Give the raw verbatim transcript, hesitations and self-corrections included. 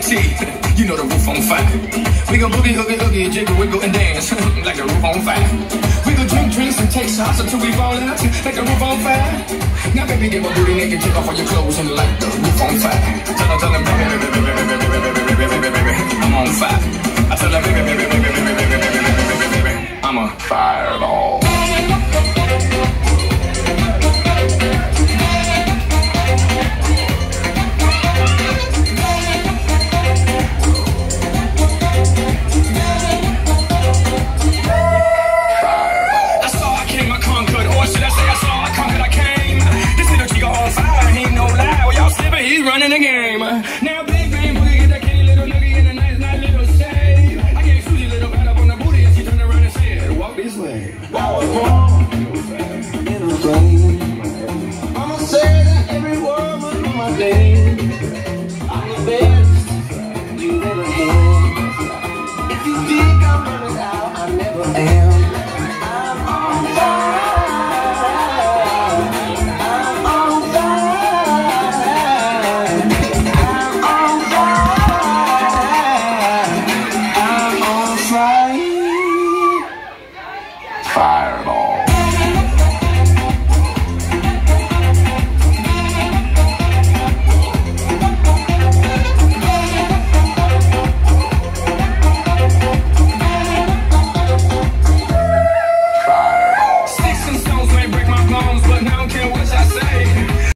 See, you know the roof on fire. We gon' boogie, hoogie, hoogie, jiggle, wiggle, and dance like the roof on fire. We gon' drink drinks and take shots until we fall out like the roof on fire. Now baby, get my booty naked, take off all your clothes and light the roof on fire. Tell her, tell her, baby, baby, baby, baby, baby, baby, baby, baby, I'm on fire. I tell her, baby, baby, baby, baby, baby, baby, baby, baby, I'm a fireball.